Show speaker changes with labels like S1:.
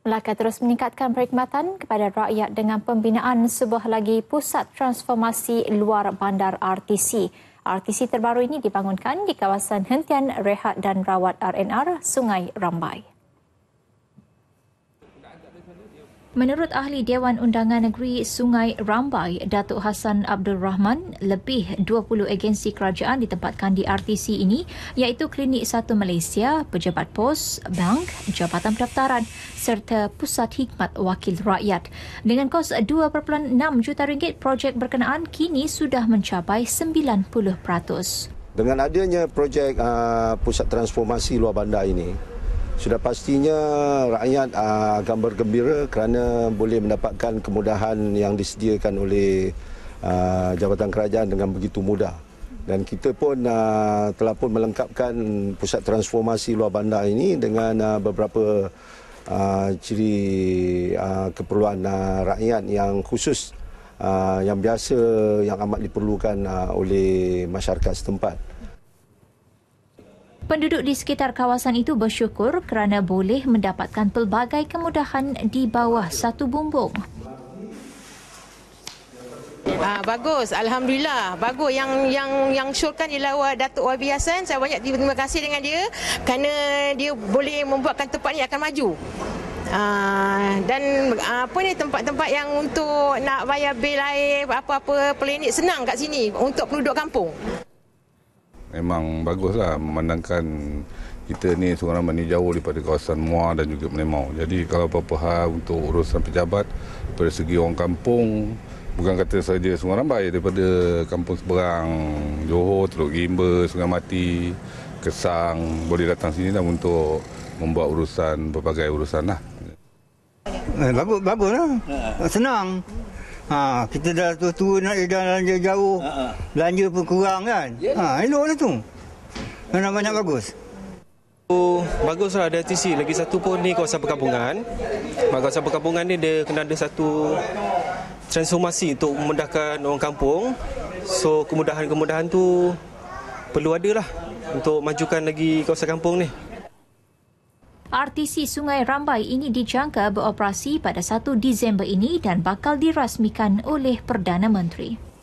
S1: Melaka terus meningkatkan perkhidmatan kepada rakyat dengan pembinaan sebuah lagi pusat transformasi luar bandar RTC. RTC terbaru ini dibangunkan di kawasan hentian rehat dan rawat RNR Sungai Rambai. Menurut ahli Dewan Undangan Negeri Sungai Rambai, Datuk Hassan Abdul Rahman, lebih 20 agensi kerajaan ditempatkan di RTC ini iaitu Klinik 1 Malaysia, Pejabat Pos, Bank, Jabatan Pendaftaran serta Pusat Hikmat Wakil Rakyat. Dengan kos 2.6 juta ringgit, projek berkenaan kini sudah mencapai 90%.
S2: Dengan adanya projek Pusat Transformasi Luar Bandar ini, sudah pastinya rakyat akan bergembira kerana boleh mendapatkan kemudahan yang disediakan oleh Jabatan Kerajaan dengan begitu mudah. Dan kita pun telah pun melengkapkan Pusat Transformasi Luar Bandar ini dengan beberapa ciri keperluan rakyat yang khusus, yang biasa, yang amat diperlukan oleh masyarakat setempat.
S1: Penduduk di sekitar kawasan itu bersyukur kerana boleh mendapatkan pelbagai kemudahan di bawah satu bumbung.
S3: Bagus, alhamdulillah. Bagus yang syurkan ialah Datuk Wabi Hassan. Saya banyak terima kasih dengan dia kerana dia boleh membuatkan tempat ini akan maju. Dan tempat-tempat yang untuk nak bayar bil air apa-apa klinik senang kat sini untuk penduduk kampung.
S4: Memang baguslah memandangkan kita ni Sungai Rambai ni jauh daripada kawasan Muar dan juga Merlimau. Jadi kalau apa-apa hal untuk urusan pejabat dari segi orang kampung, bukan kata saja Sungai Rambai, daripada kampung seberang, Johor, Teluk Gimba, Sungai Mati, Kesang, boleh datang sini lah untuk membuat urusan, berbagai urusan lah.
S5: Baguslah. Senang. Kita dah tua nak belanja jauh, belanja pun kurang kan. Eloklah tu. Memang banyak bagus.
S6: Baguslah ada RTC. Lagi satu pun ni kawasan perkampungan. Kawasan perkampungan ni dia kena ada satu transformasi untuk memudahkan orang kampung. So kemudahan-kemudahan tu perlu ada lah untuk majukan lagi kawasan kampung ni.
S1: RTC Sungai Rambai ini dijangka beroperasi pada 1 Disember ini dan bakal dirasmikan oleh Perdana Menteri.